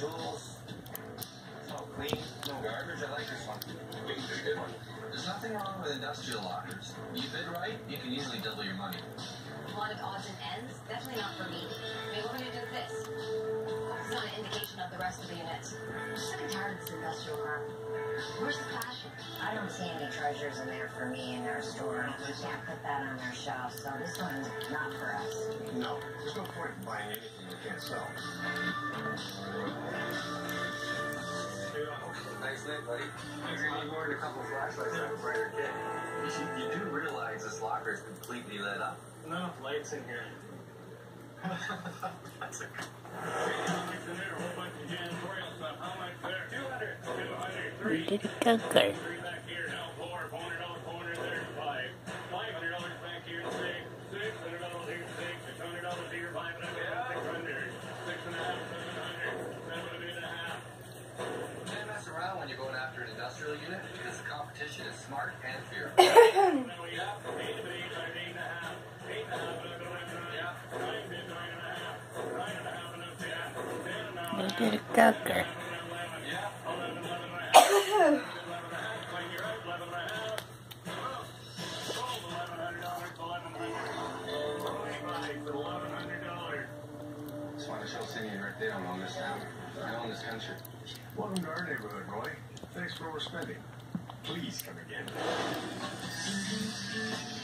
tools. It's all clean, no garbage. I like this one. This is a good one. There's nothing wrong with industrial lockers. You bid right, you can easily double your money. You wanted odds and ends? Definitely not for me. I mean, what are we going to do with this? It's not an indication of the rest of the units. I'm sick and tired of this industrial crap. Where's the fashion? I don't see any treasures in there for me in our store. We can't put that on our shelf, so this one's not for us. No, there's no point in buying anything you can't sell. Nice night, buddy. You're gonna need more than a couple flashlights to have a brighter kid. You do realize this locker is completely lit up? Not enough lights in here. That's a Little Coker. When you're going after an industrial unit, because the competition is smart and fierce. Little Coker. Just want to show Cindy and Rick they don't own this town. They own this country. Welcome to our neighborhood, Roy. Thanks for overspending. Please come again.